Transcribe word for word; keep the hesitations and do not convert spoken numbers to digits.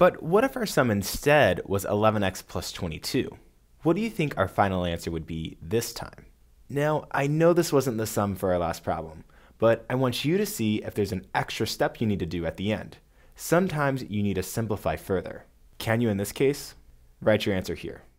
But what if our sum instead was eleven x plus twenty-two? What do you think our final answer would be this time? Now, I know this wasn't the sum for our last problem, but I want you to see if there's an extra step you need to do at the end. Sometimes you need to simplify further. Can you in this case? Write your answer here.